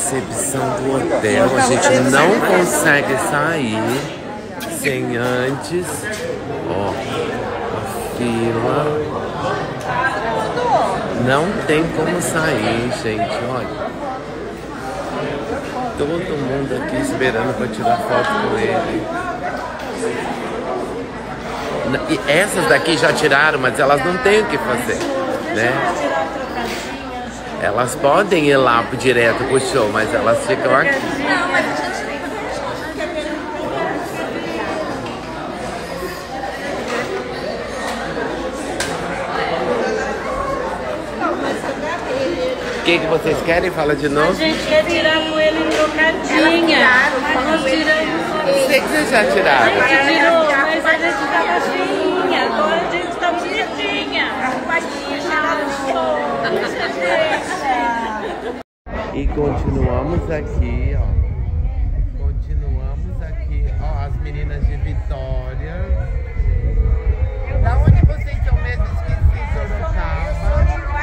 recepção do hotel. A gente não consegue sair sem antes. Ó, a fila. Não tem como sair, gente. Olha. Todo mundo aqui esperando para tirar foto com ele. E essas daqui já tiraram, mas elas não têm o que fazer, né? Elas podem ir lá direto pro show, mas elas ficam aqui. O que vocês querem? Fala de novo. A gente quer tirar com ele em trocadinha. Mas nós tiramos. Sei que vocês já tiraram. A gente tirou, mas a gente tava feinha. Agora a gente tá bonitinha. E continuamos aqui, ó. Continuamos aqui, ó, as meninas de Vitória. Da onde vocês são mesmo? Esqueci, Sorocaba.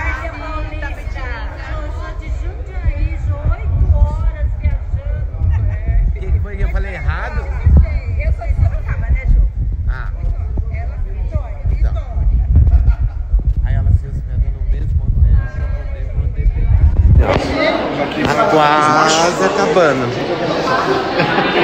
O que foi que eu falei errado? Eu sou de Sorocaba, né, Ju? Ah. Ela é Vitória. Então. Aí elas se hospedam no mesmo hotel pra poder pegar. Tá quase acabando.